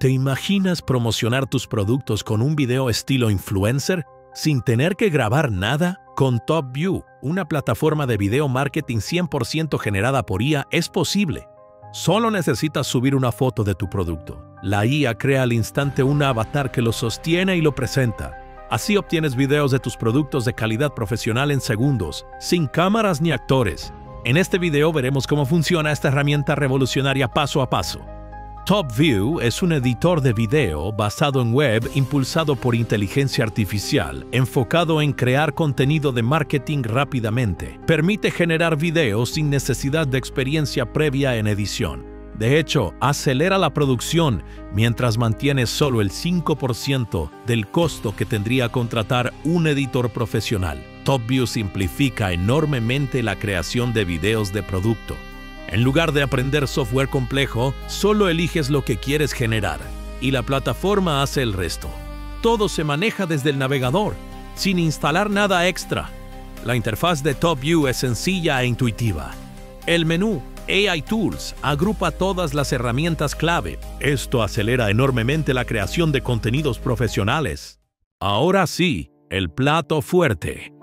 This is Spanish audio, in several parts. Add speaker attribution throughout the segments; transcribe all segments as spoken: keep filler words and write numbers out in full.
Speaker 1: ¿Te imaginas promocionar tus productos con un video estilo influencer sin tener que grabar nada? Con TopView, una plataforma de video marketing cien por ciento generada por I A, es posible. Solo necesitas subir una foto de tu producto. La I A crea al instante un avatar que lo sostiene y lo presenta. Así obtienes videos de tus productos de calidad profesional en segundos, sin cámaras ni actores. En este video veremos cómo funciona esta herramienta revolucionaria paso a paso. TopView es un editor de video basado en web impulsado por inteligencia artificial, enfocado en crear contenido de marketing rápidamente. Permite generar videos sin necesidad de experiencia previa en edición. De hecho, acelera la producción mientras mantiene solo el cinco por ciento del costo que tendría contratar un editor profesional. TopView simplifica enormemente la creación de videos de producto. En lugar de aprender software complejo, solo eliges lo que quieres generar y la plataforma hace el resto. Todo se maneja desde el navegador, sin instalar nada extra. La interfaz de TopView es sencilla e intuitiva. El menú A I Tools agrupa todas las herramientas clave. Esto acelera enormemente la creación de contenidos profesionales. Ahora sí, el plato fuerte.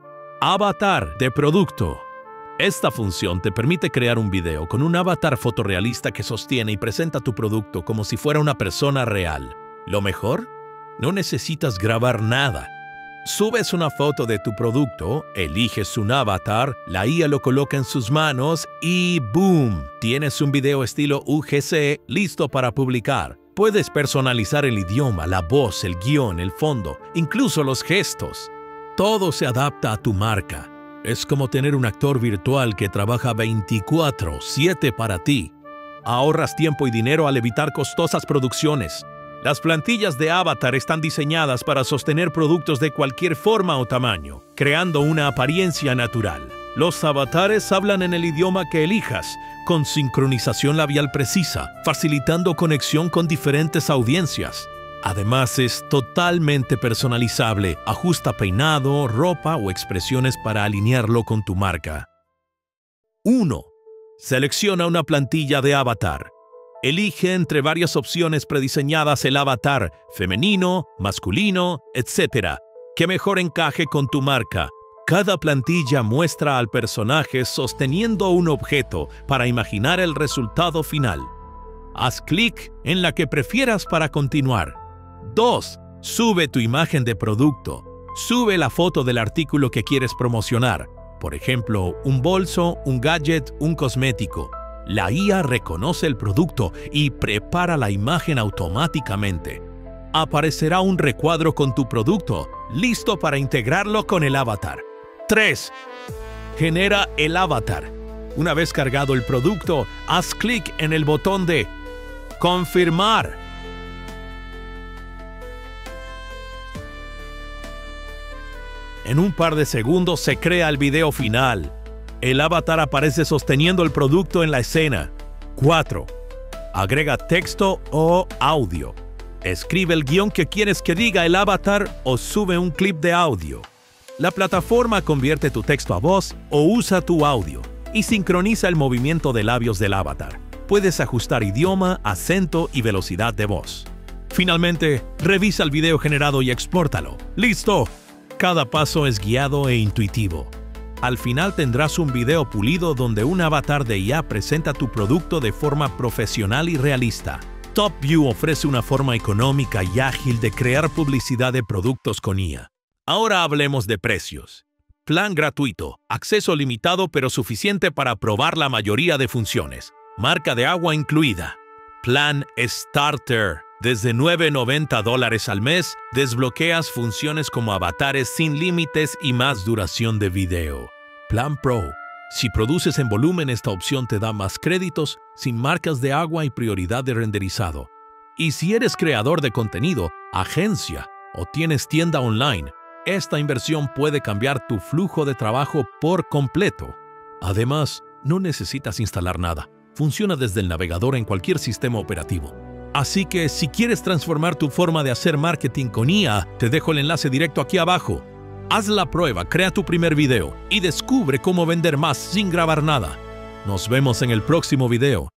Speaker 1: Avatar de producto. Esta función te permite crear un video con un avatar fotorrealista que sostiene y presenta tu producto como si fuera una persona real. Lo mejor, no necesitas grabar nada. Subes una foto de tu producto, eliges un avatar, la I A lo coloca en sus manos y ¡boom! Tienes un video estilo U G C listo para publicar. Puedes personalizar el idioma, la voz, el guión, el fondo, incluso los gestos. Todo se adapta a tu marca. Es como tener un actor virtual que trabaja veinticuatro siete para ti. Ahorras tiempo y dinero al evitar costosas producciones. Las plantillas de avatar están diseñadas para sostener productos de cualquier forma o tamaño, creando una apariencia natural. Los avatares hablan en el idioma que elijas, con sincronización labial precisa, facilitando conexión con diferentes audiencias. Además, es totalmente personalizable. Ajusta peinado, ropa o expresiones para alinearlo con tu marca. uno. Selecciona una plantilla de avatar. Elige entre varias opciones prediseñadas el avatar femenino, masculino, etcétera, que mejor encaje con tu marca. Cada plantilla muestra al personaje sosteniendo un objeto para imaginar el resultado final. Haz clic en la que prefieras para continuar. dos. Sube tu imagen de producto. Sube la foto del artículo que quieres promocionar. Por ejemplo, un bolso, un gadget, un cosmético. La I A reconoce el producto y prepara la imagen automáticamente. Aparecerá un recuadro con tu producto, listo para integrarlo con el avatar. tres. Genera el avatar. Una vez cargado el producto, haz clic en el botón de Confirmar. En un par de segundos se crea el video final. El avatar aparece sosteniendo el producto en la escena. cuatro. Agrega texto o audio. Escribe el guión que quieres que diga el avatar o sube un clip de audio. La plataforma convierte tu texto a voz o usa tu audio y sincroniza el movimiento de labios del avatar. Puedes ajustar idioma, acento y velocidad de voz. Finalmente, revisa el video generado y expórtalo. ¡Listo! Cada paso es guiado e intuitivo. Al final tendrás un video pulido donde un avatar de I A presenta tu producto de forma profesional y realista. TopView ofrece una forma económica y ágil de crear publicidad de productos con I A. Ahora hablemos de precios. Plan gratuito, acceso limitado pero suficiente para probar la mayoría de funciones. Marca de agua incluida. Plan Starter. Desde nueve noventa dólares al mes, desbloqueas funciones como avatares sin límites y más duración de video. Plan Pro. Si produces en volumen, esta opción te da más créditos, sin marcas de agua y prioridad de renderizado. Y si eres creador de contenido, agencia o tienes tienda online, esta inversión puede cambiar tu flujo de trabajo por completo. Además, no necesitas instalar nada. Funciona desde el navegador en cualquier sistema operativo. Así que si quieres transformar tu forma de hacer marketing con I A, te dejo el enlace directo aquí abajo. Haz la prueba, crea tu primer video y descubre cómo vender más sin grabar nada. Nos vemos en el próximo video.